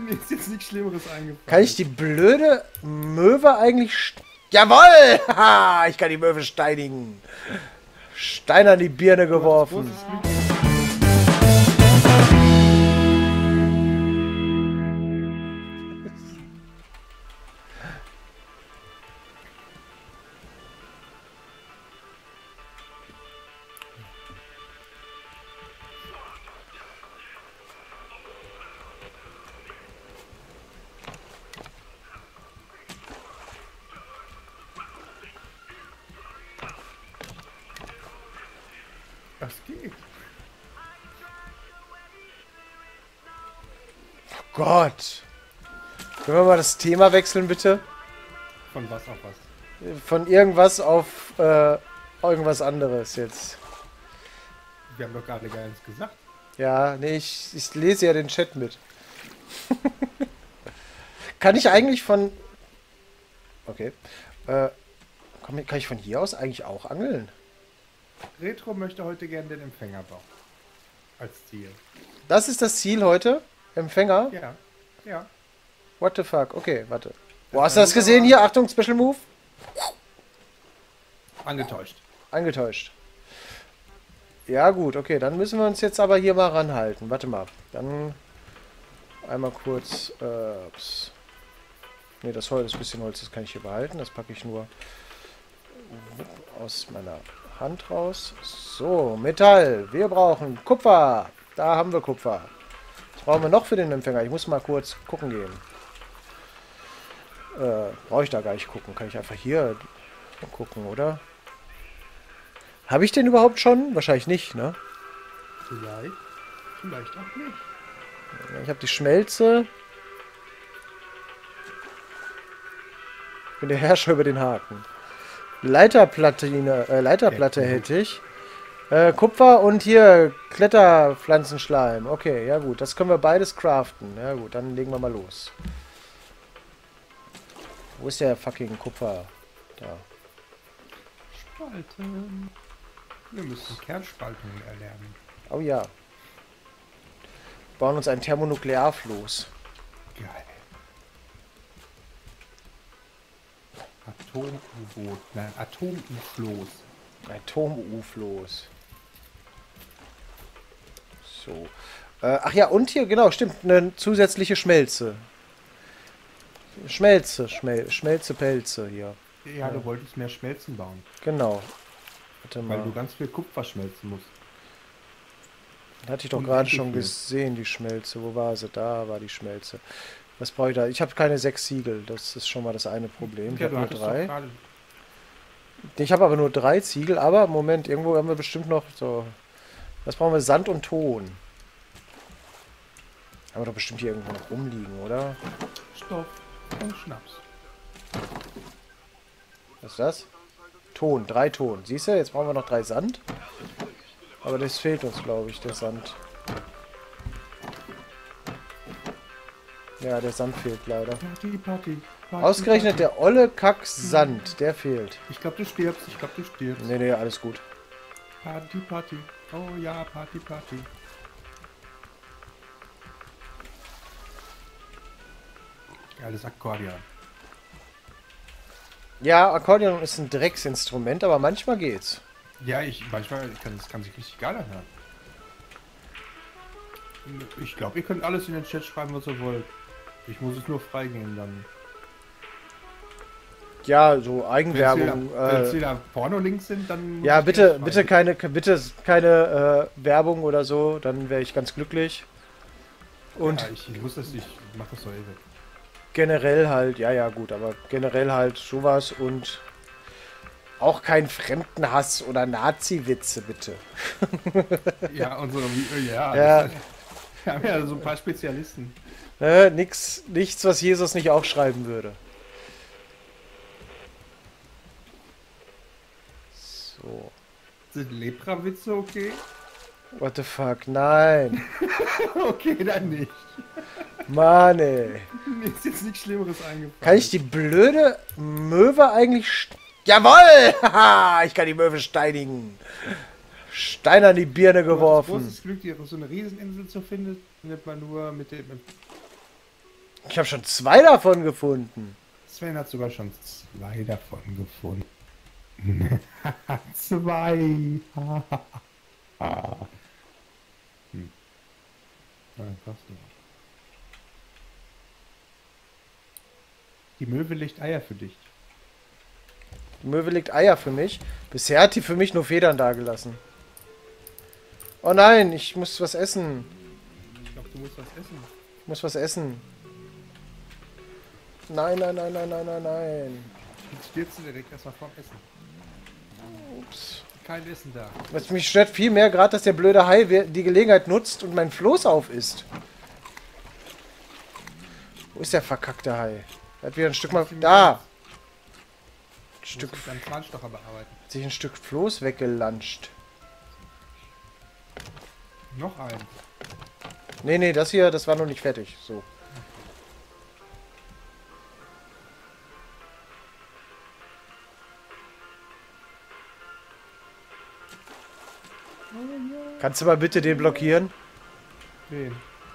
Mir ist jetzt nichts Schlimmeres eingefallen. Kann ich die blöde Möwe eigentlich... Jawoll! Haha, ich kann die Möwe steinigen. Stein an die Birne geworfen. Das geht. Oh Gott. Können wir mal das Thema wechseln, bitte? Von was auf was? Von irgendwas auf irgendwas anderes jetzt. Wir haben doch gerade gar nichts gesagt. Ja, nee, ich lese ja den Chat mit. Kann ich eigentlich von... Okay. Kann ich von hier aus eigentlich auch angeln? Retro möchte heute gerne den Empfänger bauen. Als Ziel. Das ist das Ziel heute? Empfänger? Ja. Ja. What the fuck? Okay, warte. Wo hast du das gesehen hier? Achtung, Special Move. Angetäuscht. Angetäuscht. Ja gut, okay, dann müssen wir uns jetzt aber hier mal ranhalten. Warte mal. Dann einmal kurz... Ne, das Holz, das bisschen Holz, das kann ich hier behalten. Das packe ich nur aus meiner Hand raus. So, Metall. Wir brauchen Kupfer. Da haben wir Kupfer. Was brauchen wir noch für den Empfänger? Ich muss mal kurz gucken gehen. Brauche ich da gar nicht gucken. Kann ich einfach hier gucken, oder? Habe ich den überhaupt schon? Wahrscheinlich nicht, ne? Vielleicht. Vielleicht auch nicht. Ich habe die Schmelze. Ich bin der Herrscher über den Haken. Leiterplatte hätte ich. Kupfer und hier Kletterpflanzenschleim. Okay, ja gut. Das können wir beides craften. Ja gut, dann legen wir mal los. Wo ist der fucking Kupfer? Da. Spalten. Wir müssen Kernspaltung erlernen. Oh ja. Bauen uns ein Thermonuklearfloß. Geil. Atom-U-Boot. Nein, Atom-U-Floß. Atom-U-Floß. So. Ach ja, und hier, genau, stimmt, eine zusätzliche Schmelze. Schmelze-Pelze hier. Ja, du wolltest mehr Schmelzen bauen. Genau. Warte mal. Weil du ganz viel Kupfer schmelzen musst. Das hatte ich doch gerade schon gesehen, die Schmelze. Wo war sie? Da war die Schmelze. Was brauche ich da? Ich habe keine 6 Siegel. Das ist schon mal das eine Problem. Ich Ja, habe du nur hattest 3. doch gerade... Ich habe aber nur 3 Ziegel. Aber, Moment, irgendwo haben wir bestimmt noch so... Was brauchen wir? Sand und Ton. Haben wir doch bestimmt hier irgendwo noch rumliegen, oder? Stoff und Schnaps. Was ist das? Ton, 3 Ton. Siehst du, jetzt brauchen wir noch 3 Sand. Aber das fehlt uns, glaube ich, der Sand. Ja, der Sand fehlt leider. Party. Ausgerechnet der olle Kack Sand, der fehlt. Ich glaube, du stirbst. Nee, alles gut. Party. Oh ja, Party. Geiles Akkordeon. Ja, Akkordeon ist ein Drecksinstrument, aber manchmal geht's. Ja, manchmal das kann sich richtig geil anhören. Ich glaube, ihr könnt alles in den Chat schreiben, was ihr wollt. Ich muss es nur freigeben dann. Ja, so Eigenwerbung. Wenn es wieder Porno-Links sind, dann... Ja, bitte keine Werbung oder so, dann wäre ich ganz glücklich. Und ja, ich mach das doch ewig. Generell halt, ja gut, aber generell halt sowas und auch kein Fremdenhass oder Nazi-Witze, bitte. Ja, und so, ja. Ja. Wir haben ja so ein paar Spezialisten. Nichts, was Jesus nicht auch schreiben würde. So. Sind Lepra-Witze okay? What the fuck, nein. Okay, dann nicht. Mann, ey. Mir ist jetzt nichts Schlimmeres eingefallen. Kann ich die blöde Möwe eigentlich... Jawoll! Haha, ich kann die Möwe steinigen. Stein an die Birne geworfen. Großes Glück, hier so eine Rieseninsel zu finden, findet man nur mit dem... Ich habe schon 2 davon gefunden. Sven hat sogar schon 2 davon gefunden. 2. Hm. Nein, passt nicht. Die Möwe legt Eier für dich. Die Möwe legt Eier für mich. Bisher hat die für mich nur Federn dagelassen. Oh nein, ich muss was essen. Ich glaube, du musst was essen. Ich muss was essen. Nein, nein, nein, nein, nein, nein, nein. Jetzt stirbst du direkt erstmal vorm Essen. Ups. Kein Essen da. Was mich stört viel mehr gerade, dass der blöde Hai die Gelegenheit nutzt und mein Floß auf isst. Wo ist der verkackte Hai? Er hat wieder ein Stück mal... Da! Ein Stück... Deinen Zahnstocher bearbeiten. Hat sich ein Stück Floß weggelanscht. Noch ein. Nee, nee, das hier, das war noch nicht fertig. So. Kannst du mal bitte den blockieren? Wen?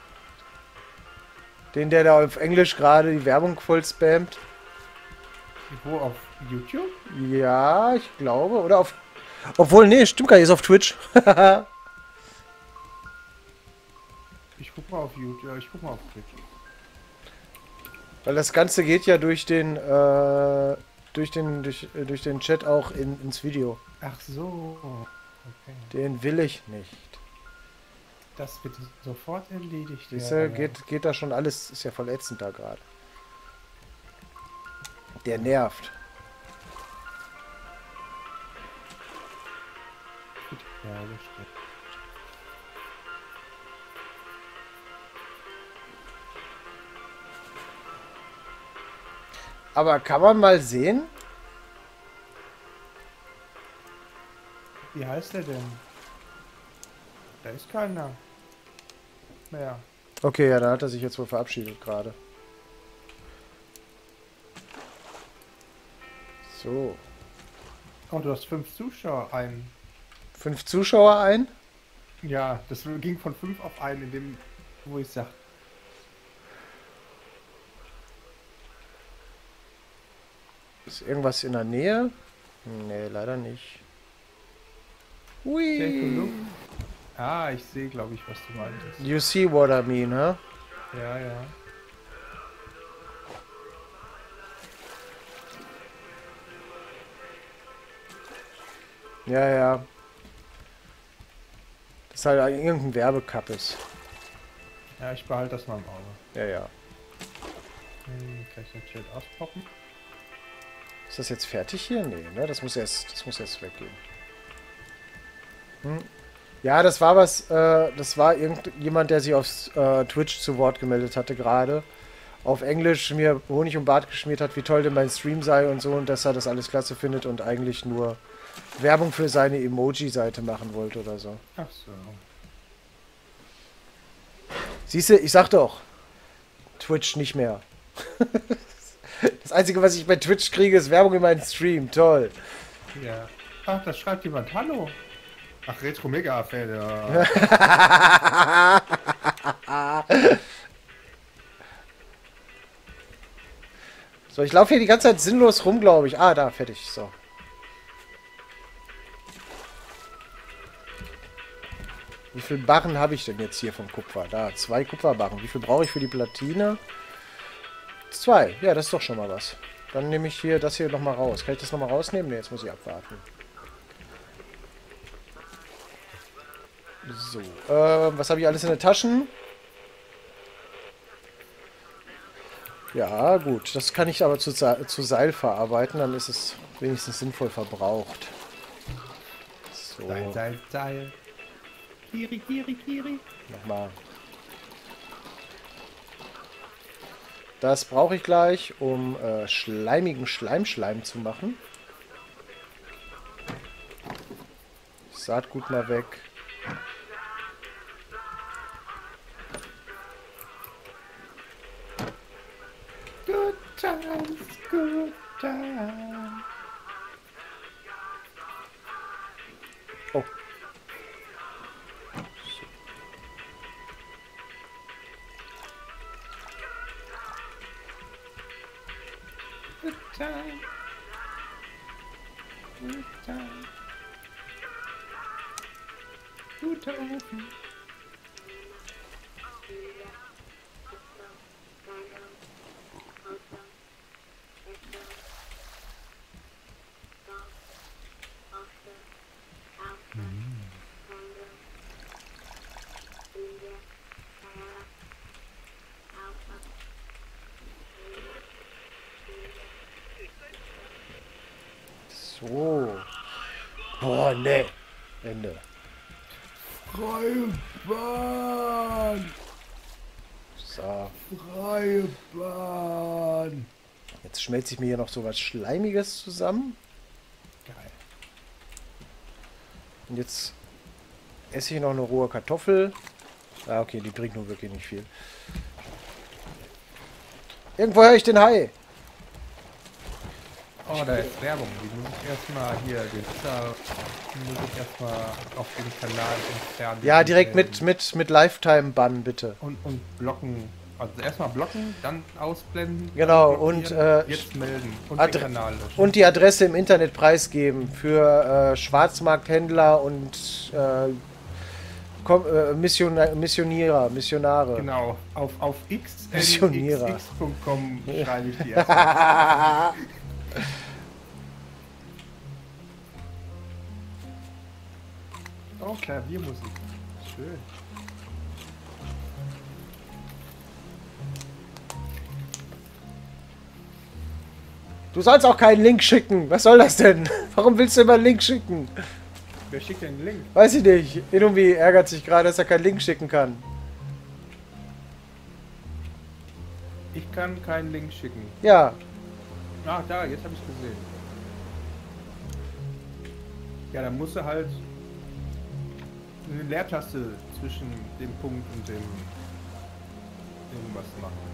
Den, der da auf Englisch gerade die Werbung voll spammt? Wo, auf YouTube? Ja, ich glaube. Oder auf... Obwohl, nee, stimmt gar nicht, ist auf Twitch. Ich guck mal auf YouTube, ja, ich guck mal auf Twitch. Weil das Ganze geht ja durch den, durch den Chat auch ins Video. Ach so. Okay. Den will ich nicht. Das wird sofort erledigt. Siehst Ja, du, geht da schon alles, ist ja voll ätzend da gerade. Der nervt. Ja, das stimmt. Aber kann man mal sehen? Wie heißt der denn? Da ist keiner mehr. Okay, ja, da hat er sich jetzt wohl verabschiedet gerade. So. Oh, du hast 5 Zuschauer ein. 5 Zuschauer ein? Ja, das ging von 5 auf 1, in dem, wo ich sag. Ist irgendwas in der Nähe? Nee, leider nicht. Hui. Ah, ich sehe, glaube ich, was du meintest. You see what I mean, huh? Ja, ja. Ja, ja. Das ist halt irgendein Werbekappes. Ja, ich behalte das mal im Auge. Ja, ja. Kann ich den Chat auspoppen? Ist das jetzt fertig hier? Nee, ne? Das muss erst weggehen. Hm. Ja, das war was, das war irgendjemand, der sich auf Twitch zu Wort gemeldet hatte gerade. Auf Englisch mir Honig um Bart geschmiert hat, wie toll denn mein Stream sei und so und dass er das alles klasse findet und eigentlich nur Werbung für seine Emoji-Seite machen wollte oder so. Ach so. Siehst du, ich sag doch, Twitch nicht mehr. Das Einzige, was ich bei Twitch kriege, ist Werbung in meinen Stream. Toll. Ja. Ach, da schreibt jemand Hallo. Ach, Retro Mega Affäre. Ja. So, ich laufe hier die ganze Zeit sinnlos rum, glaube ich. Ah, da, fertig. So. Wie viele Barren habe ich denn jetzt hier vom Kupfer? Da, 2 Kupferbarren. Wie viel brauche ich für die Platine? 2. Ja, das ist doch schon mal was. Dann nehme ich hier das hier nochmal raus. Kann ich das nochmal rausnehmen? Ne, jetzt muss ich abwarten. So, was habe ich alles in den Taschen? Ja, gut. Das kann ich aber zu Seil verarbeiten. Dann ist es wenigstens sinnvoll verbraucht. So. Seil, Seil, Seil. Kiri, Kiri, Kiri. Nochmal. Das brauche ich gleich, um schleimigen Schleim zu machen. Saatgut mal weg. Good times, good times. Oh. time. Good time. Guter Ofen. So. Boah, ne. Ende. Freie Bahn! So. Freie Bahn! Jetzt schmelze ich mir hier noch so was Schleimiges zusammen. Geil. Und jetzt esse ich noch eine rohe Kartoffel. Ah, okay, die bringt nur wirklich nicht viel. Irgendwo höre ich den Hai. Oh, da ist Werbung. Die muss ich erstmal hier, die muss ich erstmal auf den Kanal entfernen. Ja, direkt mit Lifetime-Bann, bitte. Und blocken. Also erstmal blocken, dann ausblenden. Genau, dann und jetzt melden und den Kanal löschen. und die Adresse im Internet preisgeben für Schwarzmarkthändler und Missionare. Genau, auf Missionierer. xnxx.com schreibe ich die erstmal. Oh, Klaviermusik. Schön. Du sollst auch keinen Link schicken. Was soll das denn? Warum willst du immer einen Link schicken? Wer schickt denn den Link? Weiß ich nicht. Irgendwie ärgert sich gerade, dass er keinen Link schicken kann. Ich kann keinen Link schicken. Ja. Ah, da, jetzt habe ich gesehen. Ja, dann musst du halt eine Leertaste zwischen dem Punkt und dem irgendwas machen.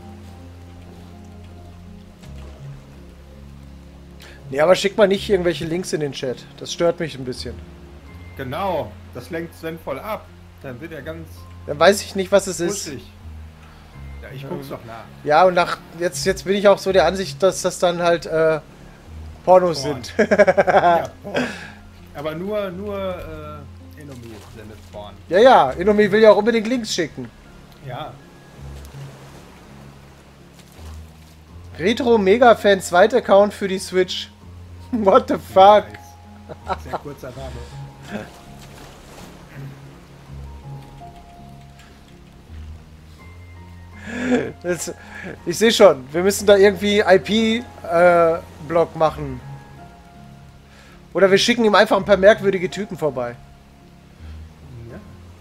Nee, aber schick mal nicht irgendwelche Links in den Chat. Das stört mich ein bisschen. Genau, das lenkt Sven voll ab. Dann wird er ganz Dann weiß ich nicht, was es ist. putzig. Ja, ich guck's doch nach. Ja, und jetzt bin ich auch so der Ansicht, dass das dann halt Pornos sind. Ja, aber nur Enomi sendet Porn. Ja, ja, Inomi will ja auch unbedingt Links schicken. Ja. Retro Mega Fan, zweiter Account für die Switch. What the fuck? Nice. Sehr kurzer Name. Ich sehe schon, wir müssen da irgendwie IP-Blog machen. Oder wir schicken ihm einfach ein paar merkwürdige Typen vorbei. Ja.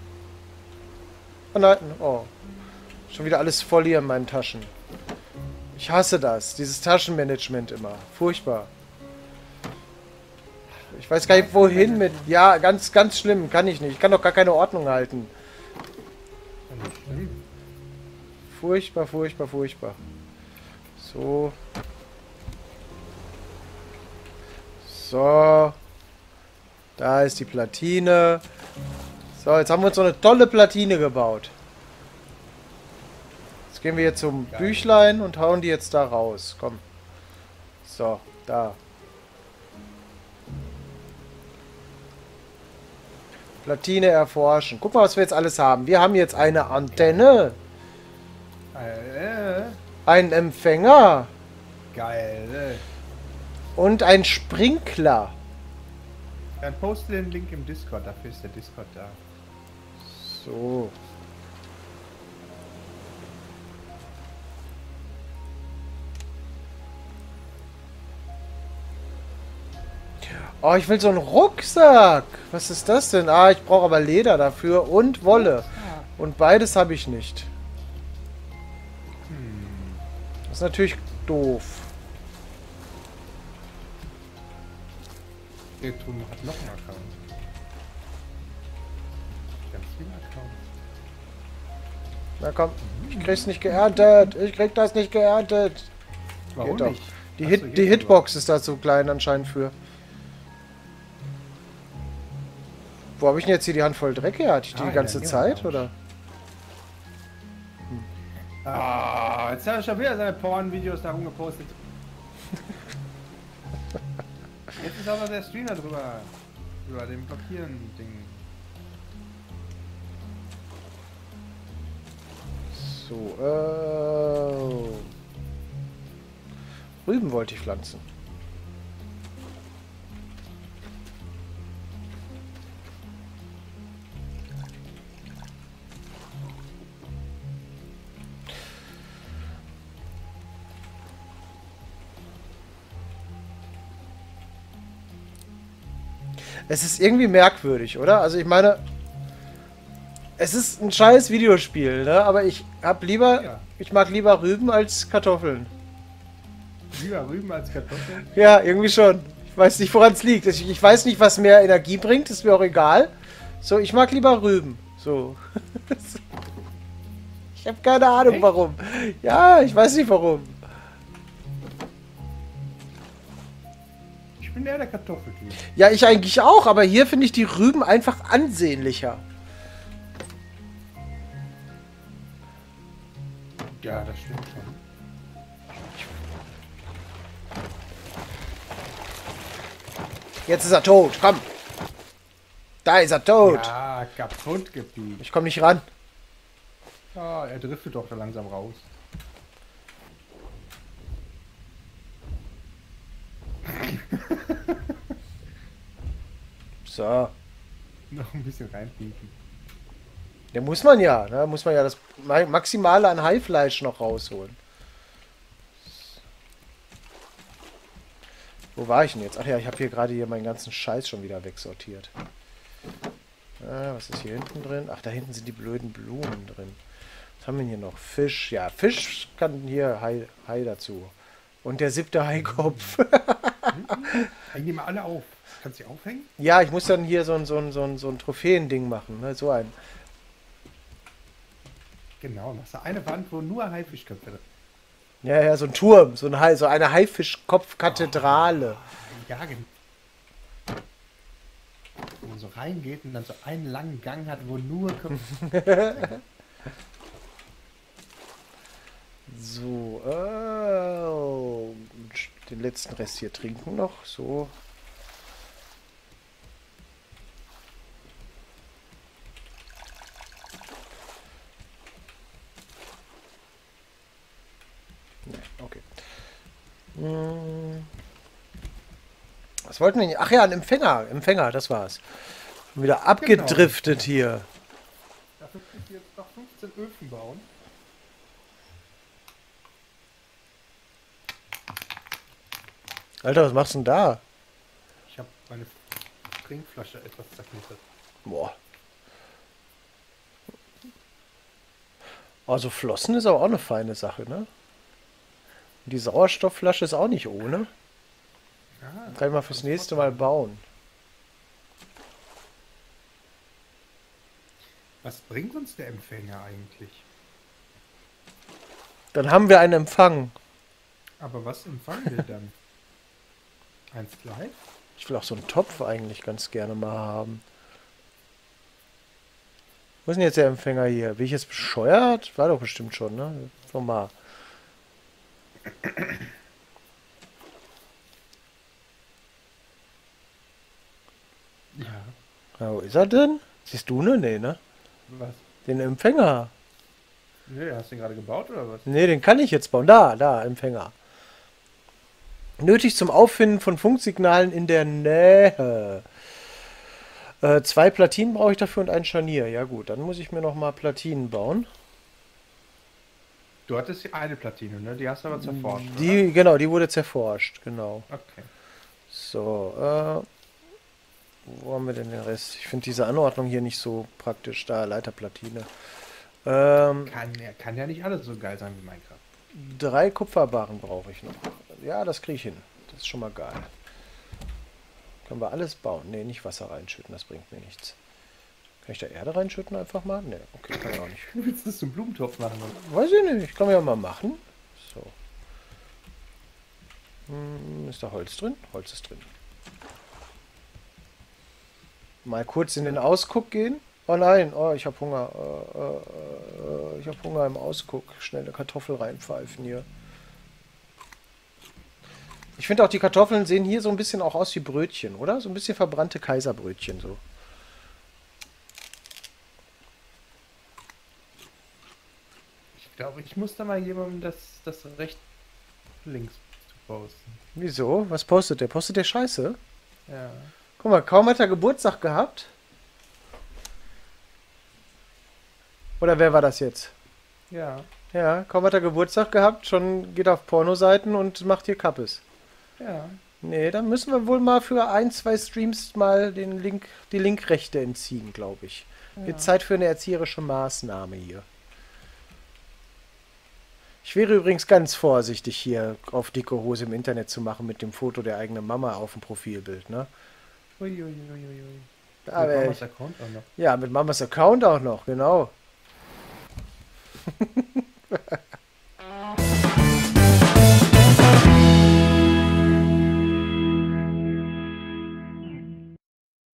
Oh nein, oh. Schon wieder alles voll hier in meinen Taschen. Ich hasse das, dieses Taschenmanagement immer. Furchtbar. Ich weiß gar nicht, wohin mit... Ja, ganz, ganz schlimm. Kann ich nicht. Ich kann doch gar keine Ordnung halten. Furchtbar, furchtbar, furchtbar. So. So. Da ist die Platine. So, jetzt haben wir uns so eine tolle Platine gebaut. Jetzt gehen wir jetzt zum Büchlein und hauen die jetzt da raus. Komm. So, da. Platine erforschen. Guck mal, was wir jetzt alles haben. Wir haben jetzt eine Antenne. Einen Empfänger. Geil. Und ein Sprinkler. Dann poste den Link im Discord, dafür ist der Discord da. So. Oh, ich will so einen Rucksack. Was ist das denn? Ah, ich brauche aber Leder dafür und Wolle. Und beides habe ich nicht. Das ist natürlich doof. Der Turm hat noch einen Account. Ganz viele Accounts. Na komm, ich krieg's nicht geerntet. Ich krieg das nicht geerntet. Warum Geht doch. nicht? Die, Achso, die hier Hitbox ist da zu klein anscheinend für. Wo habe ich denn jetzt hier die Hand voll Dreck her? Hatte ich die Ah, ganze ja, Zeit, ja. oder? Ah, jetzt hat er schon wieder seine Porn-Videos da rumgepostet. Jetzt ist aber der Streamer drüber. Über dem Blockieren-Ding. So, Rüben wollte ich pflanzen. Es ist irgendwie merkwürdig, oder? Also ich meine, es ist ein scheiß Videospiel, ne? Aber ich mag lieber Rüben als Kartoffeln. Lieber Rüben als Kartoffeln? Ja, irgendwie schon. Ich weiß nicht, woran es liegt. Ich weiß nicht, was mehr Energie bringt, ist mir auch egal. So, ich mag lieber Rüben. So. Ich habe keine Ahnung, warum. Ja, ich weiß nicht, warum. Ich bin eher der Kartoffeltyp. Ja, ich eigentlich auch, aber hier finde ich die Rüben einfach ansehnlicher. Ja, das stimmt schon. Jetzt ist er tot, komm. Da ist er tot. Ja, kaputt geblieben. Ich komme nicht ran. Ah, er driftet doch da langsam raus. So. Noch ein bisschen reinbiegen. Da muss man ja, ne? Muss man ja das Maximale an Haifleisch noch rausholen. Wo war ich denn jetzt? Ach ja, ich habe hier gerade meinen ganzen Scheiß schon wieder wegsortiert. Was ist hier hinten drin? Ach, da hinten sind die blöden Blumen drin. Was haben wir hier noch? Fisch. Ja, Fisch kann hier Hai dazu. Und der 7. Haikopf. Häng die mal alle auf. Kannst du die aufhängen? Ja, ich muss dann hier so ein Trophäending machen. Ne? So ein. Genau, dann hast du eine Wand, wo nur Haifischköpfe drin. Ja, so ein Turm. So eine Haifischkopfkathedrale. Ja, genau. Wo man so reingeht und dann so einen langen Gang hat, wo nur Köpfe. So, den letzten Rest hier trinken noch. So. Nee, okay. Was wollten wir denn? Ach ja, ein Empfänger. Empfänger, das war's. Wieder abgedriftet hier. Dafür kriegst du jetzt noch 15 Öfen bauen. Alter, was machst du denn da? Ich habe meine Trinkflasche etwas zerknittert. Boah. Also Flossen ist aber auch eine feine Sache, ne? Und die Sauerstoffflasche ist auch nicht ohne. Ja, Kann ich mal fürs nächste Mal bauen. was bringt uns der Empfänger eigentlich? Dann haben wir einen Empfang. Aber was empfangen wir dann? Eins gleich? Ich will auch so einen Topf eigentlich ganz gerne mal haben. Wo ist denn jetzt der Empfänger hier? Bin ich jetzt bescheuert? War doch bestimmt schon, ne? Normal. Ja. Ja, wo ist er denn? Siehst du ne? Nee, ne? Was? Den Empfänger. Nee, hast du den gerade gebaut oder was? Nee, den kann ich jetzt bauen. Da, Empfänger. Nötig zum Auffinden von Funksignalen in der Nähe. 2 Platinen brauche ich dafür und ein Scharnier. Ja gut, dann muss ich mir noch mal Platinen bauen. Du hattest die eine Platine, ne? Die hast du aber zerforscht, Genau, die wurde zerforscht, genau. Okay. So, wo haben wir denn den Rest? Ich finde diese Anordnung hier nicht so praktisch. Da, Leiterplatine. Kann ja nicht alles so geil sein wie Minecraft. 3 Kupferbarren brauche ich noch. Ja, das kriege ich hin. Das ist schon mal geil. Können wir alles bauen? Ne, nicht Wasser reinschütten, das bringt mir nichts. Kann ich da Erde reinschütten einfach mal? Ne, okay, kann ich auch nicht. Du willst das zum Blumentopf machen, oder? Weiß ich nicht, kann man ja mal machen. So. Ist da Holz drin? Holz ist drin. Mal kurz in den Ausguck gehen. Oh nein, oh, ich habe Hunger. Ich habe Hunger im Ausguck. Schnell eine Kartoffel reinpfeifen hier. Ich finde auch, die Kartoffeln sehen hier so ein bisschen auch aus wie Brötchen, oder? So ein bisschen verbrannte Kaiserbrötchen so. Ich glaube, ich muss da mal jemandem das Recht links zu posten. Wieso? Was postet der? Postet der Scheiße? Ja. Guck mal, kaum hat er Geburtstag gehabt. Oder wer war das jetzt? Ja. Ja, kaum hat er Geburtstag gehabt, schon geht er auf Pornoseiten und macht hier Kappes. Ja. Nee, dann müssen wir wohl mal für ein, zwei Streams mal die Linkrechte entziehen, glaube ich. Wird Ja. Zeit für eine erzieherische Maßnahme hier. Ich wäre übrigens ganz vorsichtig, hier auf dicke Hose im Internet zu machen mit dem Foto der eigenen Mama auf dem Profilbild, ne? Uiuiuiui. Da Mit wär Mamas ich, Account auch noch. ja, mit Mamas Account auch noch, genau.